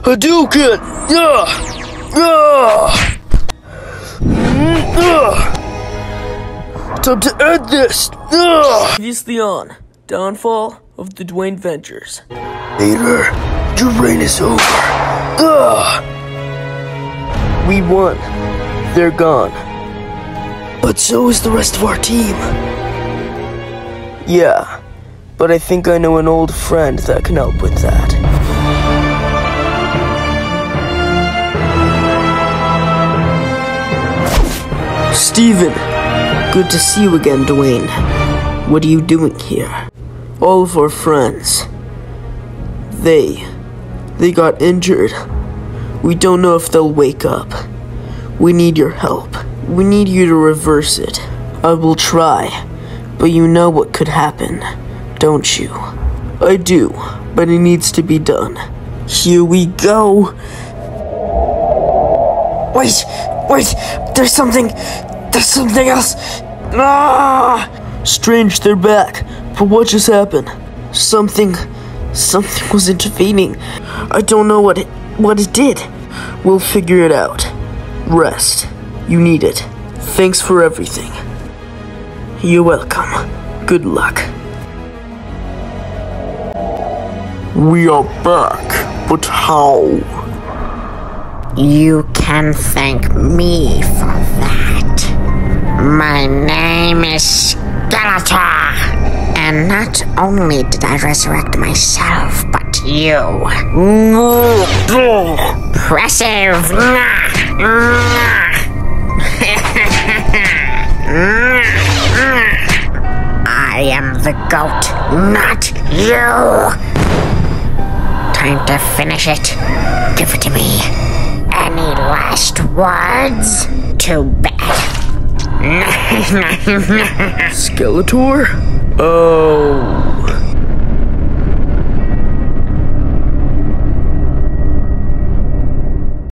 Hadouken! Time to end this! Previously on Downfall of the Dwayne Ventures. Vader, your reign is over. We won. They're gone. But so is the rest of our team. Yeah, but I think I know an old friend that can help with that. Steven! Good to see you again, Dwayne. What are you doing here? All of our friends. They got injured. We don't know if they'll wake up. We need your help. We need you to reverse it. I will try, but you know what could happen, don't you? I do, but it needs to be done. Here we go. Wait, there's something else. Strange, they're back. But what just happened? Something was intervening. I don't know what it did. We'll figure it out. Rest. You need it. Thanks for everything. You're welcome. Good luck. We are back, but how? You can thank me for that. My name is Skeletor, and not only did I resurrect myself, but you. Impressive. I am the goat, not you. Time to finish it. Give it to me. Any last words? Too bad. Skeletor? Oh.